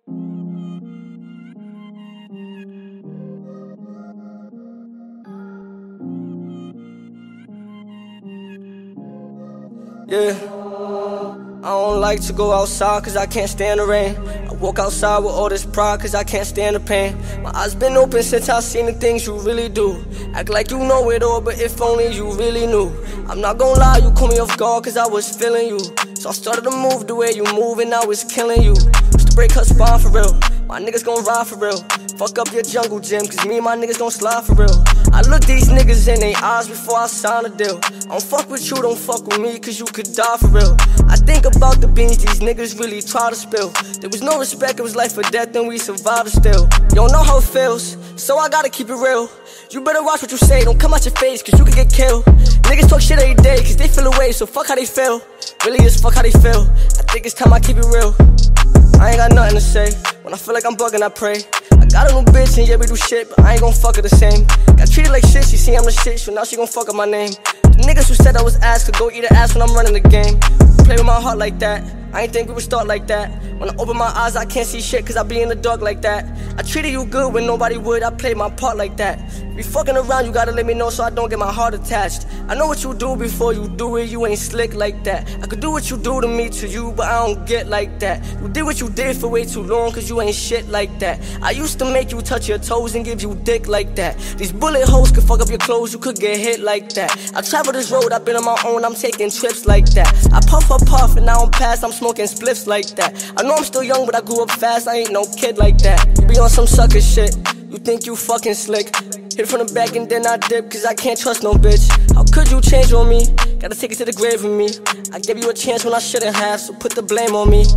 Yeah, I don't like to go outside cause I can't stand the rain. I walk outside with all this pride cause I can't stand the pain. My eyes been open since I seen the things you really do. Act like you know it all, but if only you really knew. I'm not gon' lie, you caught me off guard cause I was feeling you. So I started to move the way you move and now it's killing you. Used to break her spine for real, my niggas gon' ride for real. Fuck up your jungle gym cause me and my niggas gon' slide for real. I look these niggas in their eyes before I sign a deal. I don't fuck with you, don't fuck with me cause you could die for real. I think about the beans these niggas really try to spill. There was no respect, it was life or death and we survived it still. You don't know how it feels, so I gotta keep it real. You better watch what you say, don't come out your face cause you could get killed. Niggas talk shit every day cause they feel away, so fuck how they feel. Really is fuck how they feel. I think it's time I keep it real. I ain't got nothing to say. When I feel like I'm bugging, I pray. I got a new bitch and yeah, we do shit, but I ain't gon' fuck her the same. Got treated like shit, she see I'm the shit, so now she gon' fuck up my name. The niggas who said I was ass could go eat an ass when I'm running the game. Play with my heart like that, I ain't think we would start like that. When I open my eyes, I can't see shit cause I be in the dark like that. I treated you good when nobody would, I played my part like that. Be fucking around, you gotta let me know so I don't get my heart attached. I know what you do before you do it, you ain't slick like that. I could do what you do to me to you, but I don't get like that. You did what you did for way too long cause you ain't shit like that. I used to make you touch your toes and give you dick like that. These bullet holes could fuck up your clothes, you could get hit like that. I travel this road, I've been on my own, I'm taking trips like that. I puff and now I'm past, I'm smoking spliffs like that. I know I'm still young but I grew up fast, I ain't no kid like that. You be on some sucker shit, you think you fucking slick. Hit from the back and then I dip cause I can't trust no bitch. How could you change on me? Gotta take it to the grave with me. I gave you a chance when I shouldn't have, so put the blame on me.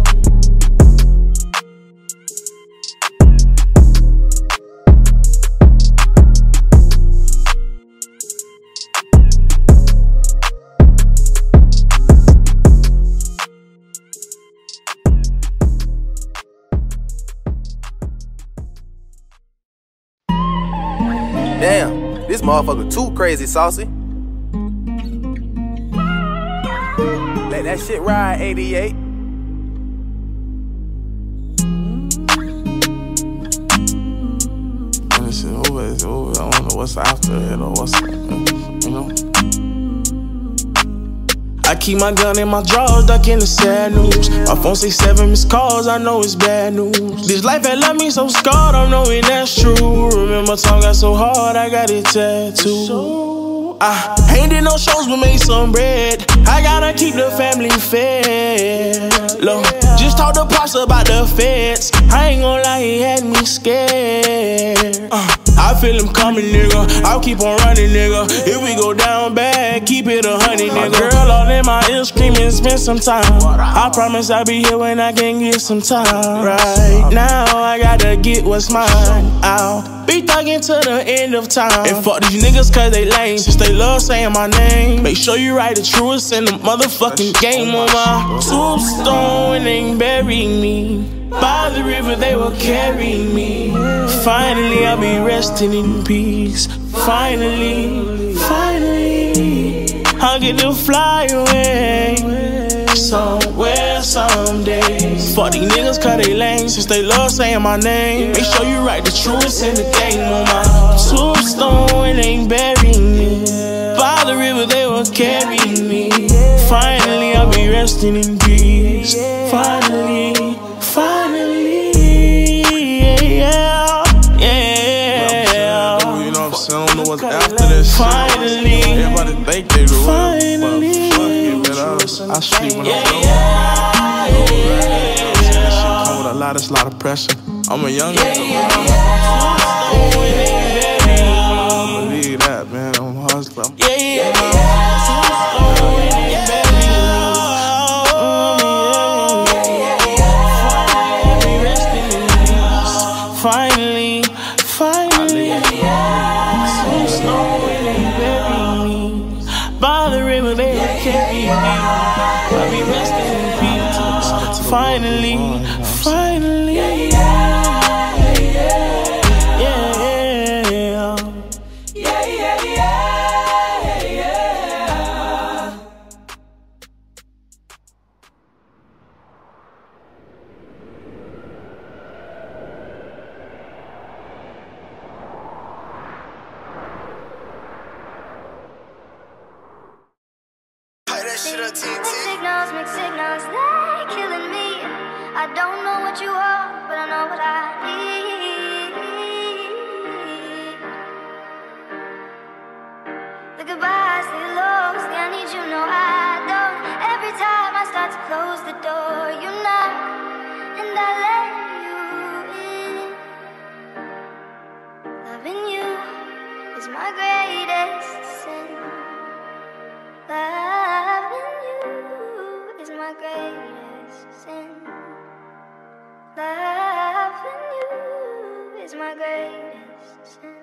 Damn, this motherfucker too crazy, saucy. Let that shit ride, 88. When this shit over, it's over. I don't know what's after it or what's, you know. I keep my gun in my drawers, ducking the sad news. My phone say 7 missed calls, I know it's bad news. This life had left me so scarred, I'm knowing that's true. Remember time got so hard, I got it tattooed. I ain't did no shows but made some bread. I gotta keep the family fed. Look, just talk to Pops about the feds. I ain't gon' lie, he had me scared. I feel him coming, nigga. I'll keep on running, nigga. If we go down bad, keep it 100, nigga. Girl all in my ear screaming, spend some time. I promise I'll be here when I can get some time. Right now, I gotta get what's mine. I'll be thugging to the end of time. And fuck these niggas cause they lame, since they love saying my name. Make sure you write the truest in the motherfucking game. On my tombstone and they bury me. By the river they will carry me. Finally I'll be resting in peace. Finally I'll get to fly away somewhere someday. Fuck these niggas cause they lame, since they love saying my name. Make sure you write the truest in the game. On my tombstone and they bury me. By the river they will carry me. Finally I'll be resting in peace. Finally, yeah. You know what I'm saying? I don't know what's after this. Finally, everybody think they the finally, I sleep when I'm alone. This shit come with a lot of pressure. I'm a young nigga. I believe that, man. I'm hustling. Finally, so slow and they bury me. By the river they will carry me. I'll be resting in peace. Finally. that shit up, TNT. Mixed signals, they're killing me. I don't know what you are, but I know what I need. The goodbyes, the lows, the I need you, no I don't. Every time I start to close the door, you knock, and I let you in. Loving you is my greatest sin. Loving you is my greatest sin. Loving you is my greatest sin.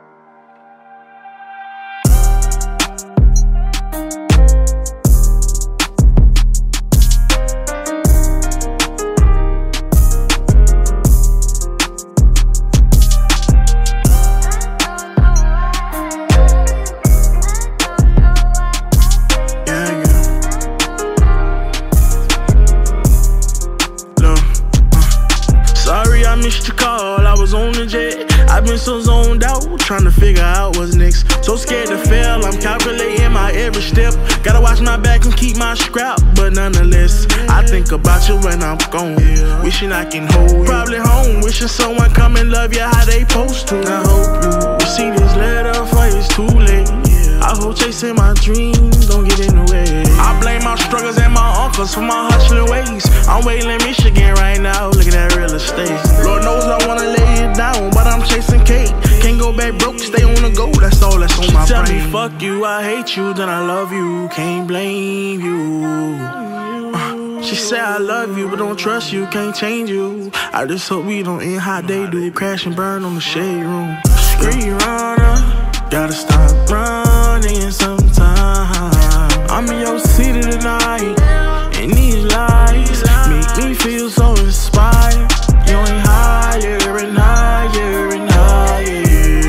I've been so zoned out, trying to figure out what's next. So scared to fail, I'm calculating my every step. Gotta watch my back and keep my scrap, but nonetheless, I think about you when I'm gone. Wishing I can hold you. Probably home, wishing someone come and love you how they supposed to. I hope you see this letter before it's too late. I hope chasing my dreams don't get in the way. I blame my struggles and my uncles for my hustling ways. I'm waiting in Michigan right now, look at that real estate. Lord knows I wanna lay it down, but I'm chasing cake. Can't go back broke, stay on the go, that's all that's on my brain. She tell me fuck you, I hate you, then I love you, can't blame you. She said I love you, but don't trust you, can't change you. I just hope we don't end how they do, crash and burn on the shade room. Screen runner, gotta stop running sometime. I'm in your city tonight, and these lies make me feel so inspired. You ain't higher and higher and higher,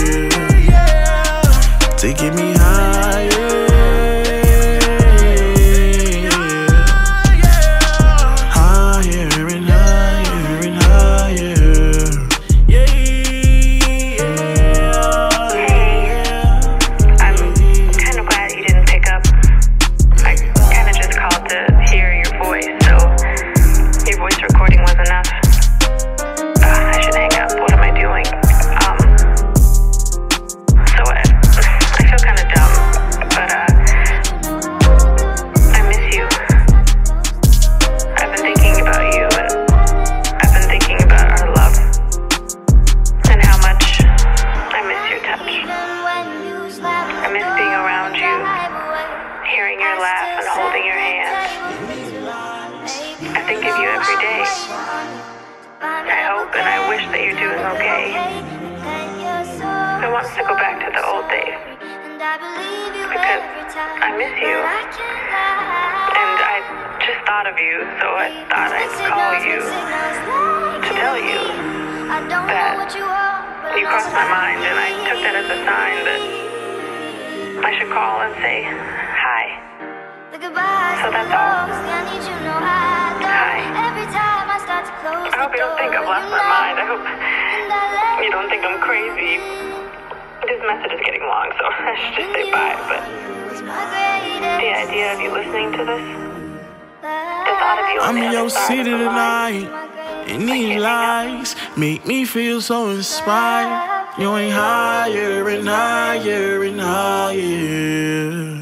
taking me higher, higher and higher and higher. I'm kind of glad you didn't pick up. I kind of just called to hear your voice, so your voice recording was enough. I should hang up. What am I doing? So I feel kind of dumb, but I miss you. I've been thinking about you, and I've been thinking about our love, and how much I miss your touch. I miss being around you, hearing your laugh and holding your hand. I think of you every day. I hope and I wish that you're doing okay. I want to go back to the old days, because I miss you, and I just thought of you, so I thought I'd call you to tell you that you crossed my mind, and I took that as a sign that I should call and say hi. So that's all. Hi. I hope you don't think I've lost my mind. I hope you don't think I'm crazy. This message is getting long, so I should just say bye, but the idea of you listening to this, the thought of you on I'm the in other your side city of the line, tonight, and these lies make me feel so inspired. You ain't higher and higher and higher.